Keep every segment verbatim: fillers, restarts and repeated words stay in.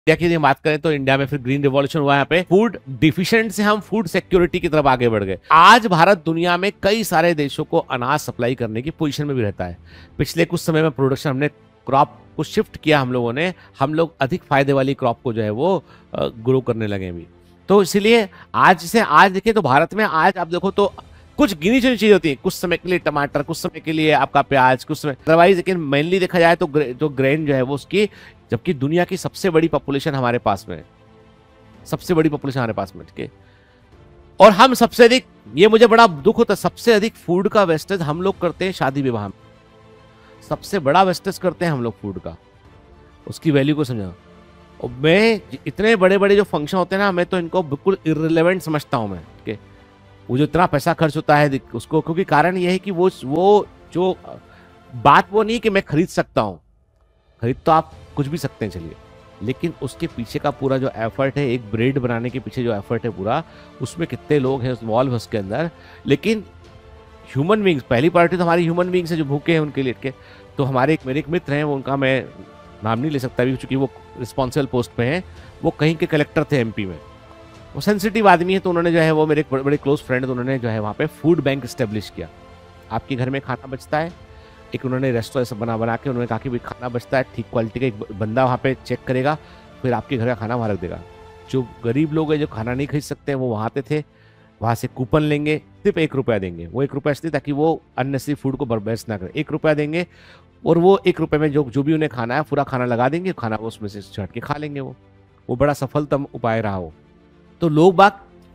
India की बात करें तो इंडिया में फिर ग्रीन रिवॉल्यूशन हुआ, यहाँ पे फूड डिफिशिएंट से हम फूड सिक्योरिटी की तरफ आगे बढ़ गए। आज भारत दुनिया में कई सारे देशों को अनाज सप्लाई करने की पोजीशन में भी रहता है। पिछले कुछ समय में प्रोडक्शन हमने क्रॉप को शिफ्ट किया, हम लोगों ने हम लोग अधिक फायदे वाली क्रॉप को जो है वो ग्रो करने लगे अभी। तो इसलिए आज से आज देखिए तो भारत में आज आप देखो तो कुछ गिनी चुनी चीजें होती है, कुछ समय के लिए टमाटर, कुछ समय के लिए आपका प्याज, कुछ समय अदरवाइज। लेकिन मेनली देखा जाए तो ग्रे, जो ग्रेन जो है वो उसकी, जबकि दुनिया की सबसे बड़ी पॉपुलेशन हमारे पास में है, सबसे बड़ी पॉपुलेशन हमारे पास में, ठीक है। और हम सबसे अधिक, ये मुझे बड़ा दुख होता है, सबसे अधिक फूड का वेस्टेज हम लोग करते हैं शादी विवाह में, सबसे बड़ा वेस्टेज करते हैं हम लोग फूड का। उसकी वैल्यू को समझा। और मैं इतने बड़े बड़े जो फंक्शन होते हैं ना, मैं तो इनको बिल्कुल इररिलेवेंट समझता हूं मैं, ठीक है। वो जो इतना पैसा खर्च होता है उसको, क्योंकि कारण ये है कि वो वो जो बात वो नहीं कि मैं खरीद सकता हूं, खरीद तो आप कुछ भी सकते हैं चलिए, लेकिन उसके पीछे का पूरा जो एफर्ट है, एक ब्रेड बनाने के पीछे जो एफर्ट है पूरा, उसमें कितने लोग हैं इन्वॉल्व है उसके अंदर। लेकिन ह्यूमन बींग्स, पहली पार्टी तो हमारी ह्यूमन बींग्स है जो भूखे हैं उनके लिए, के तो हमारे एक मेरे एक मित्र हैं, वो उनका मैं नाम नहीं ले सकता अभी चूंकि वो रिस्पॉन्सिबल पोस्ट पे हैं, वो कहीं के कलेक्टर थे एमपी में, वो सेंसिटिव आदमी है, तो उन्होंने जो है वो मेरे एक बड़े क्लोज फ्रेंड, तो उन्होंने जो है वहाँ पे फूड बैंक स्टेब्लिश किया। आपके घर में खाना बचता है, एक उन्होंने रेस्टोरेंट सब बना बना के उन्होंने कहा कि भाई खाना बचता है, ठीक क्वालिटी का एक बंदा वहाँ पे चेक करेगा, फिर आपके घर का खाना वहाँ रख देगा। जो गरीब लोग हैं जो खाना नहीं खरीद सकते हैं वो वहाँ आते थे, वहाँ से कूपन लेंगे, सिर्फ एक रुपया देंगे, वो एक रुपया इसलिए ताकि वो अननेसेसरी फूड को बर्बाद ना करें, एक रुपया देंगे और वो एक रुपये में जो जो भी उन्हें खाना है पूरा खाना लगा देंगे, खाना वो उसमें से छट के खा लेंगे। वो वो बड़ा सफलतम उपाय रहा हो। तो लोग बाग,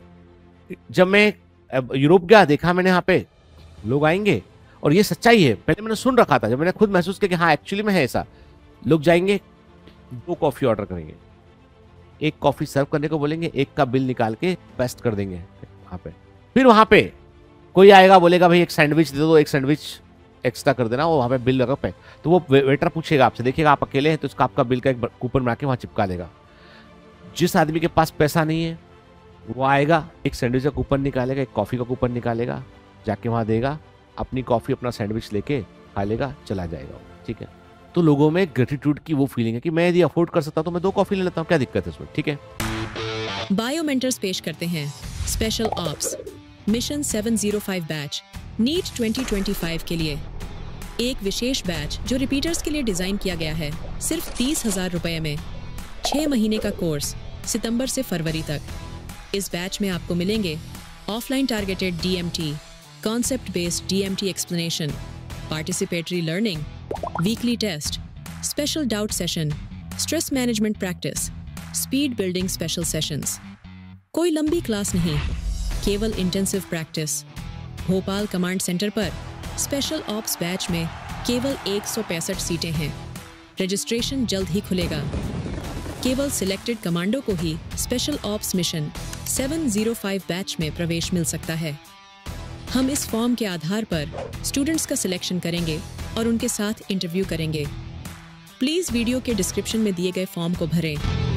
जब मैं यूरोप गया देखा मैंने, यहाँ पे लोग आएंगे, और ये सच्चाई है, पहले मैंने सुन रखा था, जब मैंने खुद महसूस किया कि हाँ एक्चुअली में है ऐसा। लोग जाएंगे, दो कॉफी ऑर्डर करेंगे, एक कॉफी सर्व करने को बोलेंगे, एक का बिल निकाल के पेस्ट कर देंगे वहां पे। फिर वहां पे कोई आएगा बोलेगा भाई एक सैंडविच दे दो, एक सैंडविच एक्स्ट्रा कर देना, वो वहां पे बिल लगा पे। तो वो वेटर पूछेगा आपसे, देखिएगा आप अकेले हैं तो उसका आपका बिल का एक कूपन बना के वहां चिपका देगा। जिस आदमी के पास पैसा नहीं है वो आएगा, एक सैंडविच का कूपन निकालेगा, एक कॉफी का कूपन निकालेगा, जाके वहां देगा, अपनी कॉफी अपना सैंडविच लेके खा लेगा, चला जाएगा, ठीक है। तो लोगों में ग्रेटिट्यूड की वो फीलिंग है कि मैं यदि अफोर्ड कर सकता हूं तो मैं दो कॉफी ले लेता हूं, क्या दिक्कत है उसमें, ठीक है। बायोमेंटर्स पेश करते हैं special ops mission seven zero five batch NEET twenty twenty five के लिए एक विशेष बैच जो रिपीटर्स के लिए डिजाइन किया गया है, सिर्फ तीस हजार रुपए में, छह महीने का कोर्स सितंबर से फरवरी तक। इस बैच में आपको मिलेंगे offline targeted DMT, concept based DMT explanation, participatory learning, weekly test, special doubt session, stress management practice, speed building special sessions. कोई लंबी क्लास नहीं, केवल intensive practice. Bhopal command centre पर स्पेशल ऑप्स बैच में केवल एक सौ पैंसठ सीटें हैं। रजिस्ट्रेशन जल्द ही खुलेगा। केवल सिलेक्टेड कमांडो को ही special ops mission seven zero five batch में प्रवेश मिल सकता है। हम इस फॉर्म के आधार पर स्टूडेंट्स का सिलेक्शन करेंगे और उनके साथ इंटरव्यू करेंगे। प्लीज वीडियो के डिस्क्रिप्शन में दिए गए फॉर्म को भरें।